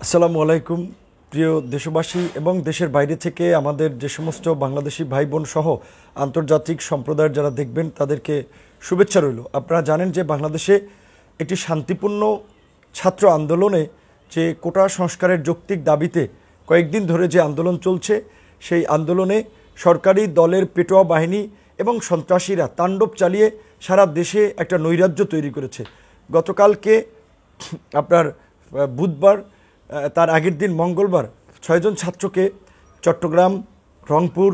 আসসালামু আলাইকুম প্রিয় দেশবাসী এবং দেশের বাইরে থেকে আমাদের যে সমস্ত বাংলাদেশি ভাই বোন সহ আন্তর্জাতিক সম্প্রদায়ের যারা দেখবেন তাদেরকে শুভেচ্ছা রইল। আপনারা জানেন যে বাংলাদেশে একটি শান্তিপূর্ণ ছাত্র আন্দোলনে যে কোটা সংস্কারের যৌক্তিক দাবিতে কয়েকদিন ধরে যে আন্দোলন চলছে, সেই আন্দোলনে সরকারি দলের পেটোয়া বাহিনী এবং সন্ত্রাসীরা তাণ্ডব চালিয়ে সারা দেশে একটা নৈরাজ্য তৈরি করেছে। গতকালকে আপনার বুধবার, তার আগের দিন মঙ্গলবার 6 জন ছাত্রকে চট্টগ্রাম, রংপুর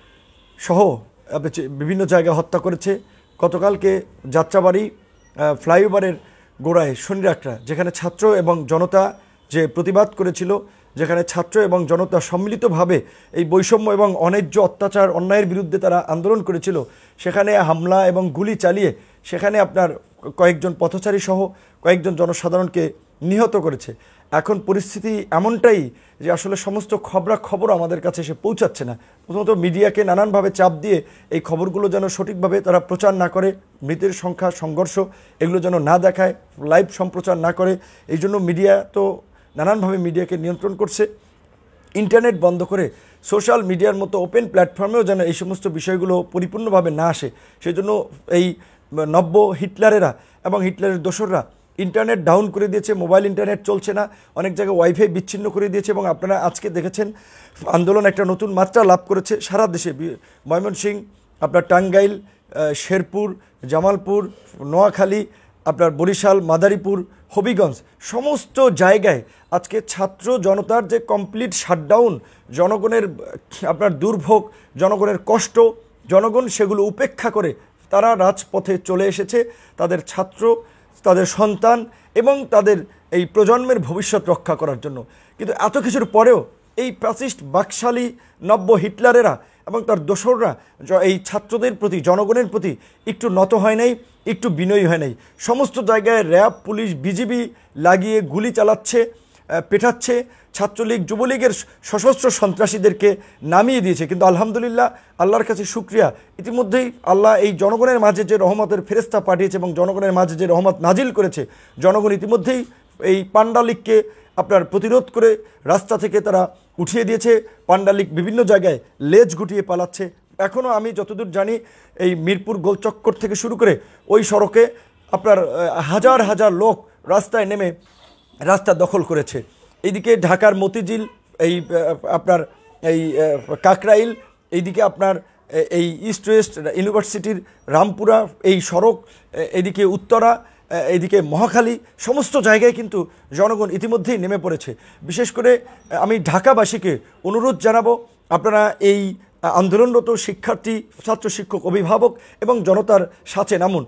সহ বিভিন্ন জায়গায় হত্যা করেছে। গতকালকে যাত্রাবাড়ি ফ্লাইওভারের গোড়ায় শনিরাকরা, যেখানে ছাত্র এবং জনতা যে প্রতিবাদ করেছিল, যেখানে ছাত্র এবং জনতা সম্মিলিতভাবে এই বৈষম্য এবং অন্যায্য অত্যাচার অন্যায়ের বিরুদ্ধে তারা আন্দোলন করেছিল, সেখানে হামলা এবং গুলি চালিয়ে সেখানে আপনার কয়েকজন পথচারী সহ কয়েকজন জনসাধারণকে নিহত করেছে। এখন পরিস্থিতি এমনটাই যে আসলে সমস্ত খবর আমাদের কাছে এসে পৌঁছাচ্ছে না। প্রথমত মিডিয়াকে নানানভাবে চাপ দিয়ে এই খবরগুলো যেন সঠিকভাবে তারা প্রচার না করে, মৃতের সংখ্যা, সংঘর্ষ এগুলো যেন না দেখায়, লাইভ সম্প্রচার না করে। এই জন্য মিডিয়া তো নানানভাবে মিডিয়াকে নিয়ন্ত্রণ করছে। ইন্টারনেট বন্ধ করে সোশ্যাল মিডিয়ার মতো ওপেন প্ল্যাটফর্মেও যেন এই সমস্ত বিষয়গুলো পরিপূর্ণভাবে না আসে, সেই জন্য এই নব্য হিটলারেরা এবং হিটলারের দোসররা ইন্টারনেট ডাউন করে দিয়েছে, মোবাইল ইন্টারনেট চলছে না, অনেক জায়গায় ওয়াইফাই বিচ্ছিন্ন করে দিয়েছে। এবং আপনারা আজকে দেখেছেন আন্দোলন একটা নতুন মাত্রা লাভ করেছে সারা দেশে। ময়মনসিংহ, আপনার টাঙ্গাইল, শেরপুর, জামালপুর, নোয়াখালী, আপনার বরিশাল, মাদারীপুর, হবিগঞ্জ সমস্ত জায়গায় আজকে ছাত্র জনতার যে কমপ্লিট শাটডাউন, জনগণের আপনার দুর্ভোগ, জনগণের কষ্ট, জনগণ সেগুলো উপেক্ষা করে তারা রাজপথে চলে এসেছে তাদের ছাত্র, তাদের সন্তান এবং তাদের এই প্রজন্মের ভবিষ্যৎ রক্ষা করার জন্য। কিন্তু এত কিছুর পরেও এই ফ্যাসিস্ট বাকশালী নব্য হিটলারেরা এবং তার দোসররা এই ছাত্রদের প্রতি, জনগণের প্রতি একটু নত হয় নাই, একটু বিনয়ী হয় নাই। সমস্ত জায়গায় র্যাব, পুলিশ, বিজিবি লাগিয়ে গুলি চালাচ্ছে, পেটাচ্ছে। ছাত্রলীগ, যুবলীগের সশস্ত্র সন্ত্রাসীদেরকে নামিয়ে দিয়েছে। কিন্তু আলহামদুলিল্লাহ, আল্লাহর কাছে শুকরিয়া, ইতিমধ্যেই আল্লাহ এই জনগণের মাঝে যে রহমতের ফেরেস্তা পাঠিয়েছে এবং জনগণের মাঝে যে রহমত নাজিল করেছে, জনগণ ইতিমধ্যেই এই পান্ডা লীগকে আপনার প্রতিরোধ করে রাস্তা থেকে তারা উঠিয়ে দিয়েছে। পান্ডা লীগ বিভিন্ন জায়গায় লেজ গুটিয়ে পালাচ্ছে। এখনও আমি যতদূর জানি এই মিরপুর গোলচক্কর থেকে শুরু করে ওই সড়কে আপনার হাজার হাজার লোক রাস্তায় নেমে রাস্তা দখল করেছে। এইদিকে ঢাকার মতিঝিল, এই আপনার এই কাকরাইল, এইদিকে আপনার এই ইস্ট ওয়েস্ট ইউনিভার্সিটির রামপুরা এই সড়ক, এদিকে উত্তরা, এইদিকে মহাখালী, সমস্ত জায়গায় কিন্তু জনগণ ইতিমধ্যেই নেমে পড়েছে। বিশেষ করে আমি ঢাকাবাসীকে অনুরোধ জানাবো, আপনারা এই আন্দোলনরত শিক্ষার্থী, ছাত্র, শিক্ষক, অভিভাবক এবং জনতার সাথে নামুন।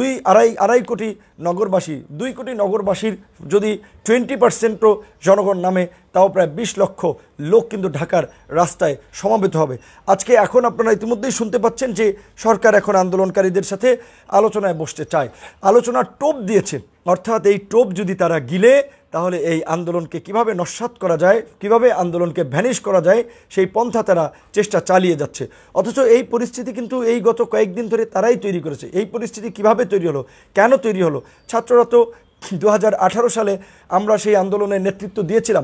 আড়াই কোটি নগরবাসী, 2 কোটি নগরবাসীর যদি 20% জনগণ নামে, তাও প্রায় 20 লক্ষ লোক কিন্তু ঢাকার রাস্তায় সমাবেত হবে আজকে। এখন আপনারা ইতিমধ্যেই শুনতে পাচ্ছেন যে সরকার এখন আন্দোলনকারীদের সাথে আলোচনায় বসতে চায়, আলোচনার টোপ দিয়েছে। অর্থাৎ এই টোপ যদি তারা গিলে, তাহলে এই আন্দোলনকে কিভাবে নস্যাৎ করা যায়, কিভাবে আন্দোলনকে ভ্যানিশ করা যায়, সেই পন্থা তারা চেষ্টা চালিয়ে যাচ্ছে। অথচ এই পরিস্থিতি কিন্তু এই গত কয়েকদিন ধরে তারাই তৈরি করেছে। এই পরিস্থিতি কিভাবে তৈরি হলো, কেন তৈরি হলো? ছাত্ররা তো 2018 সালে আমরা সেই আন্দোলনের নেতৃত্ব দিয়েছিলাম,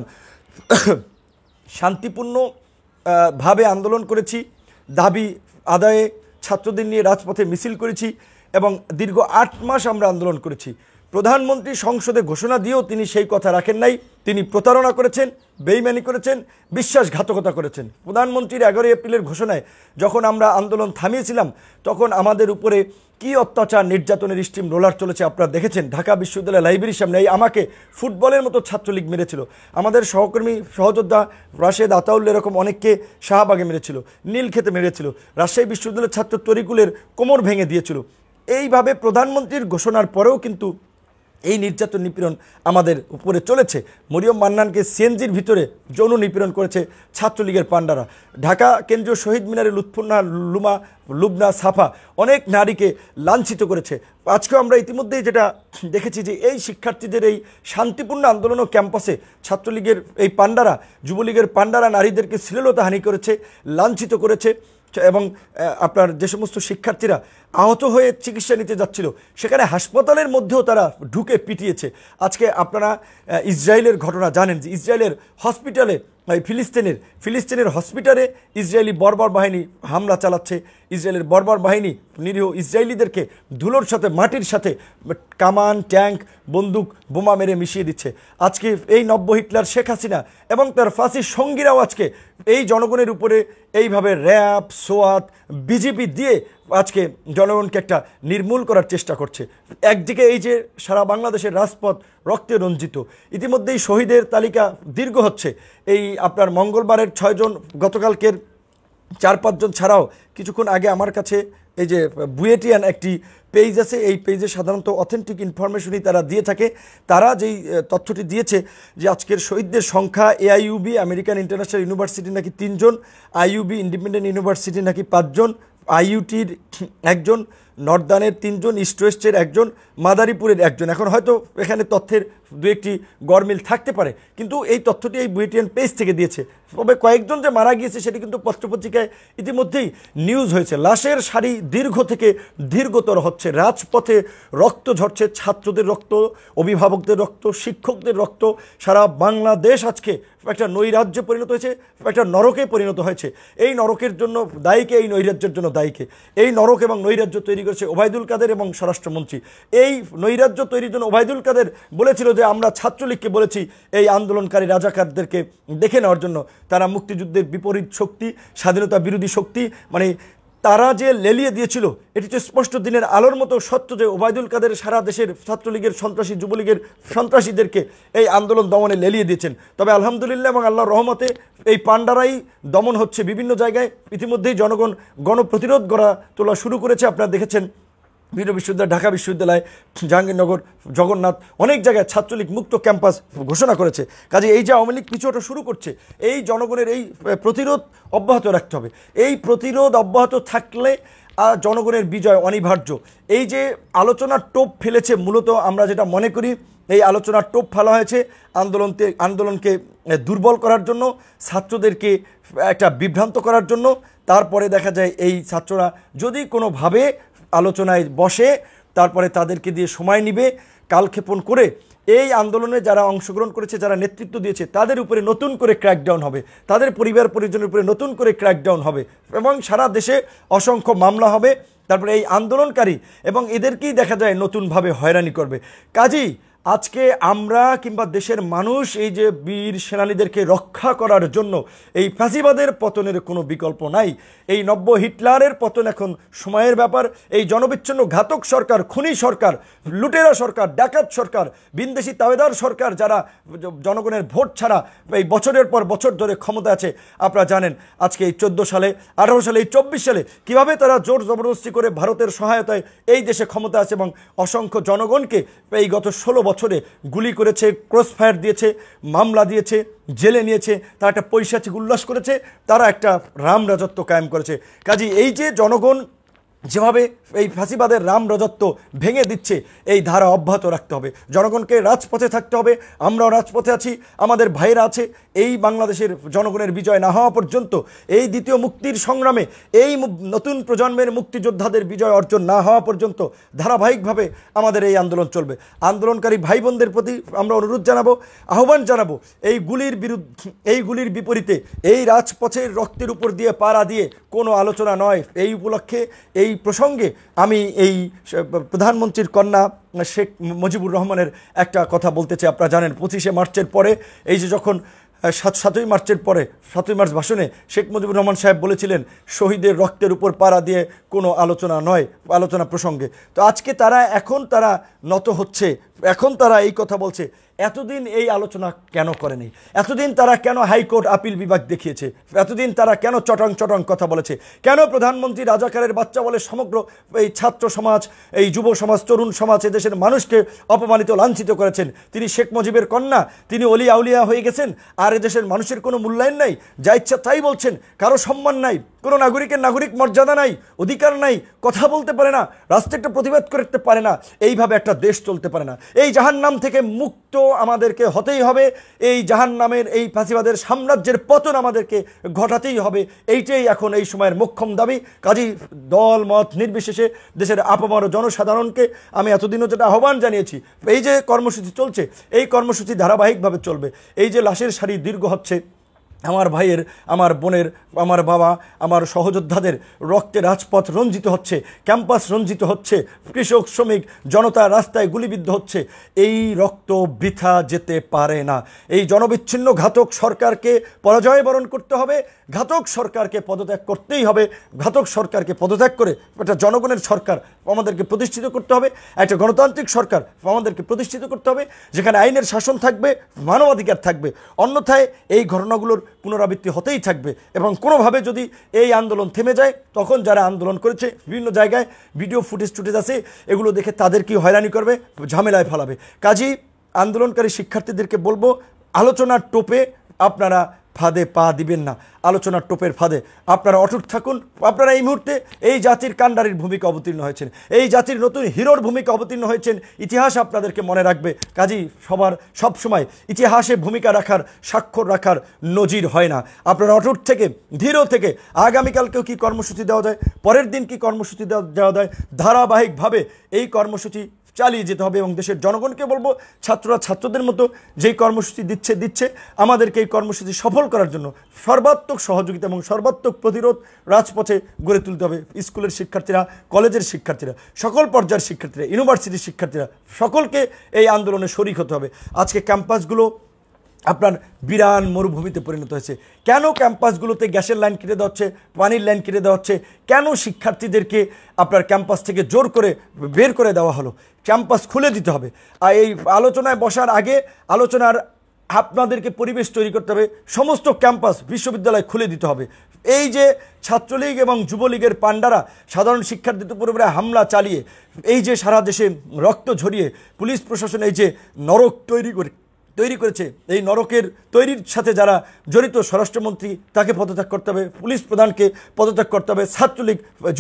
শান্তিপূর্ণ ভাবে আন্দোলন করেছি, দাবি আদায়ে ছাত্রদের নিয়ে রাজপথে মিছিল করেছি এবং দীর্ঘ 8 মাস আমরা আন্দোলন করেছি। প্রধানমন্ত্রী সংসদে ঘোষণা দিয়েও তিনি সেই কথা রাখেন নাই। তিনি প্রতারণা করেছেন, বেইমানি করেছেন, বিশ্বাসঘাতকতা করেছেন। প্রধানমন্ত্রীর 11 এপ্রিলের ঘোষণায় যখন আমরা আন্দোলন থামিয়েছিলাম, তখন আমাদের উপরে কি অত্যাচার, নির্যাতনের স্টিম রোলার চলেছে আপনারা দেখেছেন। ঢাকা বিশ্ববিদ্যালয় লাইব্রেরির সামনে আমাকে ফুটবলের মতো ছাত্রলীগ মেরেছিল, আমাদের সহকর্মী সহযোদ্ধা রাশেদ, আতাউল এরকম অনেককে শাহবাগে মেরেছিল, নীলক্ষেতে মেরেছিল, রাজশাহী বিশ্ববিদ্যালয়ের ছাত্র তরিকুলের কোমর ভেঙে দিয়েছিল। এইভাবে প্রধানমন্ত্রীর ঘোষণার পরেও কিন্তু এই নির্যাতন, নিপীড়ন আমাদের উপরে চলেছে। মরিয়ম মান্নানকে সিএনজির ভিতরে যৌন নিপীড়ন করেছে ছাত্রলীগের পান্ডারা। ঢাকা কেন্দ্রীয় শহীদ মিনারে লুৎফুন্না, লুবনা, সাফা অনেক নারীকে লাঞ্ছিত করেছে। আজকেও আমরা ইতিমধ্যেই যেটা দেখেছি যে এই শিক্ষার্থীদের এই শান্তিপূর্ণ আন্দোলন ও ক্যাম্পাসে ছাত্রলীগের এই পান্ডারা, যুবলীগের পান্ডারা নারীদেরকে শ্লীলতাহানি করেছে, লাঞ্ছিত করেছে। এবং আপনার যে সমস্ত শিক্ষার্থীরা আহত হয়ে চিকিৎসা নিতে যাচ্ছিল, সেখানে হাসপাতালের মধ্যেও তারা ঢুকে পিটিয়েছে। আজকে আপনারা ইসরায়েলের ঘটনা জানেন যে ইসরায়েলের হসপিটালে, ফিলিস্তিনের হসপিটালে ইসরায়েলি বর্বর বাহিনী হামলা চালাচ্ছে। ইসরায়েলের বর্বর বাহিনী নিরীহ ইসরায়েলিদেরকে ধুলোর সাথে, মাটির সাথে কামান, ট্যাঙ্ক, বন্দুক, বোমা মেরে মিশিয়ে দিচ্ছে। আজকে এই নব্য হিটলার শেখ হাসিনা এবং তার ফাঁসির সঙ্গীরাও আজকে এই জনগণের উপরে এইভাবে র্যাব, সোয়াত, বিজেপি দিয়ে আজকে জনগণকে একটা নির্মূল করার চেষ্টা করছে। একদিকে এই যে সারা বাংলাদেশের রাজপথ রক্তে রঞ্জিত, ইতিমধ্যেই শহীদের তালিকা দীর্ঘ হচ্ছে। এই আপনার মঙ্গলবারের 6 জন, গতকালকের 4-5 জন ছাড়াও কিছুক্ষণ আগে আমার কাছে এই যে বুয়েটিয়ান একটি পেজ আছে, এই পেজে সাধারণত অথেন্টিক ইনফরমেশনই তারা দিয়ে থাকে। তারা যেই তথ্যটি দিয়েছে যে আজকের শহীদদের সংখ্যা এআইইউবি আমেরিকান ইন্টারন্যাশনাল ইউনিভার্সিটি নাকি 3 জন, আইইউবি ইন্ডিপেন্ডেন্ট ইউনিভার্সিটি নাকি 5 জন, আইইউটির 1 জন, নর্দার্নের 3 জন, ইস্ট ওয়েস্টের 1 জন, মাদারীপুরের 1 জন। এখন হয়তো এখানে তথ্যের দু একটি গরমিল থাকতে পারে, কিন্তু এই তথ্যটি এই বুয়েটিয়ান পেজ থেকে দিয়েছে। তবে কয়েকজন যে মারা গিয়েছে সেটি কিন্তু পত্রপত্রিকায় ইতিমধ্যেই নিউজ হয়েছে। লাশের সারি দীর্ঘ থেকে দীর্ঘতর হচ্ছে, রাজপথে রক্ত ঝরছে, ছাত্রদের রক্ত, অভিভাবকদের রক্ত, শিক্ষকদের রক্ত। সারা বাংলাদেশ আজকে একটা নৈরাজ্যে পরিণত হয়েছে, একটা নরকে পরিণত হয়েছে। এই নরকের জন্য দায়ীকে, এই নৈরাজ্যের জন্য দায়ীকে, এই নরক এবং নৈরাজ্য তৈরি করেছে ওবায়দুল কাদের এবং স্বরাষ্ট্রমন্ত্রী। এই নৈরাজ্য তৈরির জন্য ওবায়দুল কাদের বলেছিল যে আমরা ছাত্রলীগকে বলেছি এই আন্দোলনকারী রাজাকারদেরকে দেখে নেওয়ার জন্য। তারা মুক্তিযুদ্ধের বিপরীত শক্তি, স্বাধীনতা বিরোধী শক্তি, মানে তারা যে লেলিয়ে দিয়েছিল এটি তো স্পষ্ট দিনের আলোর মতো সত্য যে ওবায়দুল কাদের সারা দেশের ছাত্রলীগের সন্ত্রাসী, যুবলীগের সন্ত্রাসীদেরকে এই আন্দোলন দমনে লেলিয়ে দিয়েছেন। তবে আলহামদুলিল্লাহ এবং আল্লাহর রহমতে এই পাণ্ডারাই দমন হচ্ছে বিভিন্ন জায়গায়। ইতিমধ্যেই জনগণ গণপ্রতিরোধ গড়া তোলা শুরু করেছে। আপনারা দেখেছেন বিভিন্ন বিশ্ববিদ্যালয়, ঢাকা বিশ্ববিদ্যালয়, জাহাঙ্গীরনগর, জগন্নাথ, অনেক জায়গায় ছাত্রলীগ মুক্ত ক্যাম্পাস ঘোষণা করেছে। কাজে এই যে আওয়ামী লীগ পিছুটা শুরু করছে, এই জনগণের এই প্রতিরোধ অব্যাহত রাখতে হবে। এই প্রতিরোধ অব্যাহত থাকলে জনগণের বিজয় অনিবার্য। এই যে আলোচনার টোপ ফেলেছে, মূলত আমরা যেটা মনে করি এই আলোচনার টোপ ফেলা হয়েছে আন্দোলনকে দুর্বল করার জন্য, ছাত্রদেরকে একটা বিভ্রান্ত করার জন্য। তারপরে দেখা যায় এই ছাত্ররা যদি কোনোভাবে আলোচনায় বসে, তারপরে তাদেরকে দিয়ে সময় নিবে, কালক্ষেপণ করে এই আন্দোলনে যারা অংশগ্রহণ করেছে, যারা নেতৃত্ব দিয়েছে, তাদের উপরে নতুন করে ক্র্যাকডাউন হবে, তাদের পরিবার পরিজনের উপরে নতুন করে ক্র্যাকডাউন হবে এবং সারা দেশে অসংখ্য মামলা হবে। তারপরে এই আন্দোলনকারী এবং এদেরকেই দেখা যায় নতুনভাবে হয়রানি করবে। কাজেই আজকে আমরা কিংবা দেশের মানুষ এই যে বীর সেনানীদেরকে রক্ষা করার জন্য এই ফ্যাসিবাদের পতনের কোনো বিকল্প নাই। এই নব্য হিটলারের পতন এখন সময়ের ব্যাপার। এই জনবিচ্ছিন্ন ঘাতক সরকার, খুনি সরকার, লুটেরা সরকার, ডাকাত সরকার, বিনদেশি তাবেদার সরকার, যারা জনগণের ভোট ছাড়া এই বছরের পর বছর ধরে ক্ষমতা আছে, আপনারা জানেন আজকে এই 14 সালে, 18 সালে, এই 24 সালে কীভাবে তারা জোর জবরদস্তি করে ভারতের সহায়তায় এই দেশে ক্ষমতা আছে এবং অসংখ্য জনগণকে এই গত 16 বছরে গুলি করেছে, ক্রসফায়ার দিয়েছে, মামলা দিয়েছে, জেলে নিয়েছে। তারা একটা পৈশাচিক উল্লাস করেছে, তারা একটা রাম রাজত্ব কায়েম করেছে। কাজেই এই যে জনগণ যেভাবে এই ফাঁসিবাদের রাম রাজত্ব ভেঙে দিচ্ছে, এই ধারা অব্যাহত রাখতে হবে। জনগণকে রাজপথে থাকতে হবে। আমরাও রাজপথে আছি, আমাদের ভাইরা আছে। এই বাংলাদেশের জনগণের বিজয় না হওয়া পর্যন্ত, এই দ্বিতীয় মুক্তির সংগ্রামে এই নতুন প্রজন্মের মুক্তিযোদ্ধাদের বিজয় অর্জন না হওয়া পর্যন্ত ধারাবাহিকভাবে আমাদের এই আন্দোলন চলবে। আন্দোলনকারী ভাই বোনদের প্রতি আমরা অনুরোধ জানাবো, আহ্বান জানাবো, এই গুলির বিপরীতে, এই রাজপথের রক্তের উপর দিয়ে পাড়া দিয়ে কোনো আলোচনা নয়। এই উপলক্ষে, এই প্রসঙ্গে আমি এই প্রধানমন্ত্রীর কন্যা শেখ মুজিবুর রহমানের একটা কথা বলতে চাই। আপনারা জানেন 25শে মার্চের পরে, এই যে যখন 7ই মার্চের পরে, 7ই মার্চ ভাষণে শেখ মুজিবুর রহমান সাহেব বলেছিলেন শহীদের রক্তের উপর পাড়া দিয়ে কোনো আলোচনা নয়, আলোচনা প্রসঙ্গে। তো আজকে এখন তারা নত হচ্ছে, এখন তারা এই কথা বলছে। এতদিন এই আলোচনা কেন করেনি? এতদিন তারা কেন হাইকোর্ট আপিল বিভাগ দেখিয়েছে? এতদিন তারা কেন চটং কথা বলেছে? কেন প্রধানমন্ত্রী রাজাকারের বাচ্চা বলে সমগ্র এই ছাত্র সমাজ, এই যুব সমাজ, তরুণ সমাজ, এদেশের মানুষকে অপমানিত, লাঞ্ছিত করেছেন? তিনি শেখ মুজিবের কন্যা, তিনি অলি আউলিয়া হয়ে গেছেন, আর এদেশের মানুষের কোনো মূল্যায়ন নাই, যা ইচ্ছা তাই বলছেন, কারো সম্মান নাই, কোনো নাগরিকের নাগরিক মর্যাদা নাই, অধিকার নাই, কথা বলতে পারে না, রাস্তায় একটা প্রতিবাদ করতে পারে না। এইভাবে একটা দেশ চলতে পারে না। এই জাহান্নাম থেকে মুক্ত আমাদেরকে হতেই হবে। এই জাহান্নামের এই ফাঁসিবাদের সাম্রাজ্যের পতন আমাদেরকে ঘটাতেই হবে। এইটাই এখন এই সময়ের মোক্ষম দাবি। কাজী দল মত নির্বিশেষে দেশের আপামর জনসাধারণকে আমি এতদিনও যেটা আহ্বান জানিয়েছি, এই যে কর্মসূচি চলছে, এই কর্মসূচি ধারাবাহিকভাবে চলবে। এই যে লাশের সারি দীর্ঘ হচ্ছে, আমার ভাইয়ের, আমার বোনের, আমার বাবা, আমার সহযোদ্ধাদের রক্তে রাজপথ রঞ্জিত হচ্ছে, ক্যাম্পাস রঞ্জিত হচ্ছে, কৃষক শ্রমিক জনতা রাস্তায় গুলিবিদ্ধ হচ্ছে। এই রক্ত বৃথা যেতে পারে না। এই জনবিচ্ছিন্ন ঘাতক সরকারকে পরাজয় বরণ করতে হবে। ঘাতক সরকারকে পদত্যাগ করতেই হবে। ঘাতক সরকারকে পদত্যাগ করে একটা জনগণের সরকার আমাদেরকে প্রতিষ্ঠিত করতে হবে, একটা গণতান্ত্রিক সরকার আমাদেরকে প্রতিষ্ঠিত করতে হবে, যেখানে আইনের শাসন থাকবে, মানবাধিকার থাকবে। অন্যথায় এই ঘটনাগুলোর পুনরাবৃত্তি হতেই থাকবে। এবং কোনোভাবে যদি এই আন্দোলন থেমে যায়, তখন যারা আন্দোলন করেছে বিভিন্ন জায়গায় ভিডিও ফুটেজ আছে, এগুলো দেখে তাদেরকেই হয়রানি করবে, ঝামেলায় ফেলাবে। কাজেই আন্দোলনকারী শিক্ষার্থীদেরকে বলবো, আলোচনার টোপে আপনারা ফাঁদে পা দিবেন না। আলোচনার টোপের ফাঁদে আপনারা অটুট থাকুন। আপনারা এই মুহূর্তে এই জাতির কাণ্ডারির ভূমিকা অবতীর্ণ হয়েছেন, এই জাতির নতুন হিরোর ভূমিকা অবতীর্ণ হয়েছেন। ইতিহাস আপনাদেরকে মনে রাখবে। কাজেই সব সময় ইতিহাসে ভূমিকা রাখার, স্বাক্ষর রাখার নজির হয় না। আপনারা অটুট থেকে, ধীর থেকে, আগামীকালকেও কি কর্মসূচি দেওয়া যায়, পরের দিন কি কর্মসূচি দেওয়া যায়, ধারাবাহিকভাবে এই কর্মসূচি চালিয়ে যেতে হবে। এবং দেশের জনগণকে বলবো, ছাত্ররা ছাত্রদের মতো যেই কর্মসূচি দিচ্ছে আমাদেরকে এই কর্মসূচি সফল করার জন্য সর্বাত্মক সহযোগিতা এবং সর্বাত্মক প্রতিরোধ রাজপথে গড়ে তুলতে হবে। স্কুলের শিক্ষার্থীরা, কলেজের শিক্ষার্থীরা, সকল পর্যায়ের শিক্ষার্থীরা, ইউনিভার্সিটির শিক্ষার্থীরা, সকলকে এই আন্দোলনে শরিক হতে হবে। আজকে ক্যাম্পাসগুলো আপনার বিরান মরুভূমিতে পরিণত হয়েছে। কেন ক্যাম্পাসগুলোতে গ্যাসের লাইন কেটে দেওয়া হচ্ছে, পানির লাইন কেটে দেওয়া হচ্ছে? কেন শিক্ষার্থীদেরকে আপনার ক্যাম্পাস থেকে জোর করে বের করে দেওয়া হলো? ক্যাম্পাস খুলে দিতে হবে। আর এই আলোচনায় বসার আগে আলোচনার আপনাদেরকে পরিবেশ তৈরি করতে হবে। সমস্ত ক্যাম্পাস, বিশ্ববিদ্যালয় খুলে দিতে হবে। এই যে ছাত্রলীগ এবং যুবলীগের পাণ্ডারা সাধারণ শিক্ষার্থীদের উপরে হামলা চালিয়ে এই যে সারা দেশে রক্ত ঝরিয়ে পুলিশ প্রশাসন এই যে নরক তৈরি করেছে, এই নরকের তৈরির সাথে যারা জড়িত, স্বরাষ্ট্রমন্ত্রী তাকে পদত্যাগ করতে হবে, পুলিশ প্রধানকে পদত্যাগ করতে হবে, ছাত্রলীগ,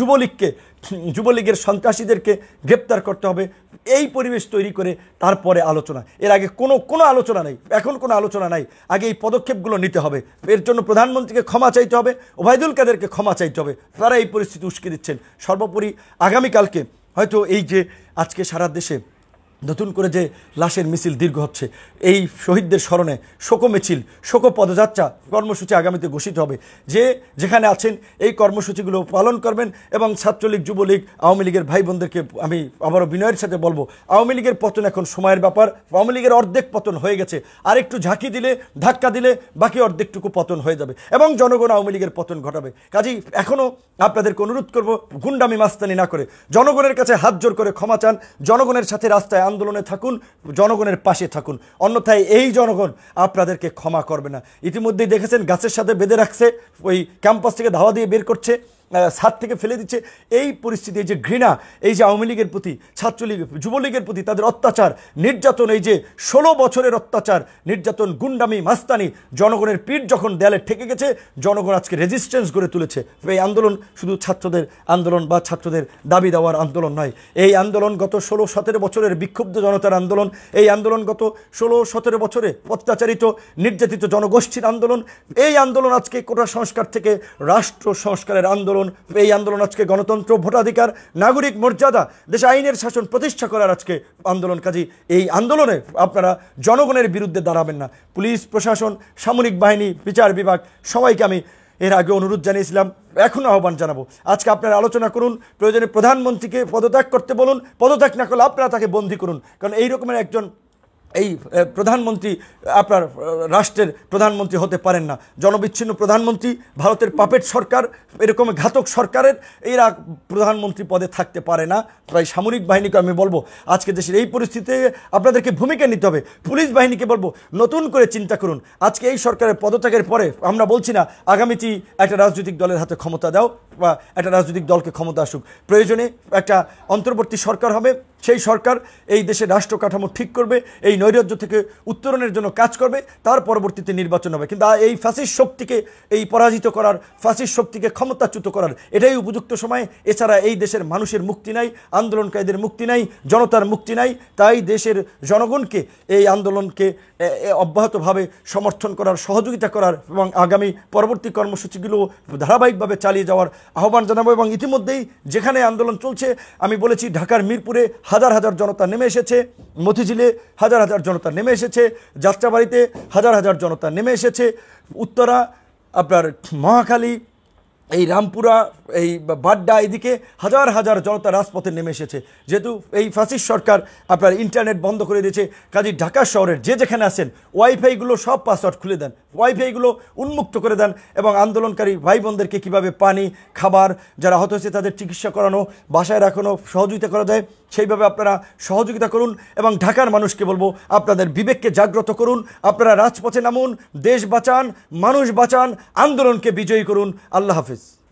যুবলীগের সন্ত্রাসীদেরকে গ্রেপ্তার করতে হবে। এই পরিবেশ তৈরি করে তারপরে আলোচনা। এর আগে কোনো আলোচনা নেই, এখন কোনো আলোচনা নাই। আগে এই পদক্ষেপগুলো নিতে হবে। এর জন্য প্রধানমন্ত্রীকে ক্ষমা চাইতে হবে, ওবায়দুল কাদেরকে ক্ষমা চাইতে হবে। তারা এই পরিস্থিতি উস্কে দিচ্ছেন। সর্বোপরি আগামীকালকে হয়তো এই যে আজকে সারা দেশে নতুন করে যে লাশের মিছিল দীর্ঘ হচ্ছে, এই শহীদদের স্মরণে শোক মিছিল, শোক পদযাত্রা কর্মসূচি আগামীতে ঘোষিত হবে। যেখানে আছেন এই কর্মসূচিগুলো পালন করবেন। এবং ছাত্রলীগ, যুবলীগ, আওয়ামী লীগের ভাই বোনদেরকে আমি আবারও বিনয়ের সাথে বলবো, আওয়ামী লীগের পতন এখন সময়ের ব্যাপার। আওয়ামী লীগের অর্ধেক পতন হয়ে গেছে, আর একটু ঝাঁকি দিলে, ধাক্কা দিলে বাকি অর্ধেকটুকু পতন হয়ে যাবে এবং জনগণ আওয়ামী লীগের পতন ঘটাবে। কাজেই এখনও আপনাদেরকে অনুরোধ করব, গুন্ডামি মাস্তানি না করে জনগণের কাছে হাত জোর করে ক্ষমা চান, জনগণের সাথে রাস্তায় আন্দোলনে থাকুন, জনগণের পাশে থাকুন। অন্যথায় এই জনগণ আপনাদেরকে ক্ষমা করবে না। ইতিমধ্যেই দেখেছেন গাছের সাথে বেঁধে রাখছে, ওই ক্যাম্পাস থেকে ধাওয়া দিয়ে বের করছে, ছাদ থেকে ফেলে দিচ্ছে। এই পরিস্থিতি, এই যে ঘৃণা, এই যে আওয়ামী লীগের প্রতি, ছাত্রলীগ, যুবলীগের প্রতি তাদের অত্যাচার, নির্যাতন, এই যে 16 বছরের অত্যাচার, নির্যাতন, গুন্ডামি, মাস্তানি, জনগণের পিঠ যখন দেয়ালে ঠেকে গেছে, জনগণ আজকে রেজিস্ট্যান্স গড়ে তুলেছে। এই আন্দোলন শুধু ছাত্রদের আন্দোলন বা ছাত্রদের দাবি দেওয়ার আন্দোলন নয়। এই আন্দোলন গত 16-17 বছরের বিক্ষুব্ধ জনতার আন্দোলন। এই আন্দোলন গত 16-17 বছরে অত্যাচারিত, নির্যাতিত জনগোষ্ঠীর আন্দোলন। এই আন্দোলন আজকে কোটা সংস্কার থেকে রাষ্ট্র সংস্কারের আন্দোলন। এই আন্দোলন আজকে গণতন্ত্র, ভোটাধিকার, নাগরিক মর্যাদা, দেশে আইনের শাসন প্রতিষ্ঠা করার আজকে আন্দোলন। কাজী এই আন্দোলনে আপনারা জনগণের বিরুদ্ধে দাঁড়াবেন না। পুলিশ প্রশাসন, সামরিক বাহিনী, বিচার বিভাগ, সবাইকে আমি এর আগে অনুরোধ জানিয়েছিলাম, এখনও আহ্বান জানাবো। আজকে আপনারা আলোচনা করুন, প্রয়োজনে প্রধানমন্ত্রীকে পদত্যাগ করতে বলুন, পদত্যাগ না করলে আপনারা তাকে বন্দী করুন। কারণ এই রকমের একজন এই প্রধানমন্ত্রী আপনার রাষ্ট্রের প্রধানমন্ত্রী হতে পারেন না। জনবিচ্ছিন্ন প্রধানমন্ত্রী, ভারতের পাপেট সরকার, এরকম ঘাতক সরকারের এরা প্রধানমন্ত্রী পদে থাকতে পারে না। তাই সামরিক বাহিনীকে আমি বলবো, আজকে দেশের এই পরিস্থিতিতে আপনাদেরকে ভূমিকা নিতে হবে। পুলিশ বাহিনীকে বলবো, নতুন করে চিন্তা করুন। আজকে এই সরকারের পদত্যাগের পরে আমরা বলছি না আগামীতে একটা রাজনৈতিক দলের হাতে ক্ষমতা দাও বা একটা রাজনৈতিক দলকে ক্ষমতা আসুক। প্রয়োজনে একটা অন্তর্বর্তী সরকার হবে, সেই সরকার এই দেশের রাষ্ট্র কাঠামো ঠিক করবে, এই নৈরাজ্য থেকে উত্তরণের জন্য কাজ করবে, তার পরবর্তীতে নির্বাচন হবে। কিন্তু এই ফ্যাসিস্ট শক্তিকে এই পরাজিত করার, ফ্যাসিস্ট শক্তিকে ক্ষমতাচ্যুত করার এটাই উপযুক্ত সময়। এছাড়া এই দেশের মানুষের মুক্তি নাই, আন্দোলনকারীদের মুক্তি নাই, জনতার মুক্তি নাই। তাই দেশের জনগণকে এই আন্দোলনকে অব্যাহতভাবে সমর্থন করার, সহযোগিতা করার এবং আগামী পরবর্তী কর্মসূচিগুলো ধারাবাহিকভাবে চালিয়ে যাওয়ার আহ্বান জানাবো। এবং ইতিমধ্যেই যেখানে আন্দোলন চলছে, আমি বলেছি ঢাকার মিরপুরে হাজার হাজার জনতা নেমে এসেছে, মতিঝিলে হাজার হাজার জনতা নেমে এসেছে, যাত্রাবাড়িতে হাজার হাজার জনতা নেমে এসেছে, উত্তরা, আপনার মহাখালী, এই রামপুরা, এই বাড্ডা, এদিকে হাজার হাজার জনতা রাজপথে নেমে এসেছে। যেহেতু এই ফ্যাসিস্ট সরকার আপনার ইন্টারনেট বন্ধ করে দিয়েছে, কাজে ঢাকা শহরের যে যেখানে আছেন ওয়াইফাইগুলো সব পাসওয়ার্ড খুলে দেন, ওয়াইফাইগুলো উন্মুক্ত করে দেন এবং আন্দোলনকারী ভাই বোনদেরকে কীভাবে পানি, খাবার, যারা আহত হয়েছে তাদের চিকিৎসা করানো, বাসায় রাখানো, সহযোগিতা করা যায় সেইভাবে আপনারা সহযোগিতা করুন। এবং ঢাকার মানুষকে বলবো, আপনাদের বিবেককে জাগ্রত করুন, আপনারা রাজপথে নামুন, দেশ বাঁচান, মানুষ বাঁচান, আন্দোলনকে বিজয়ী করুন। আল্লাহ হাফিজ।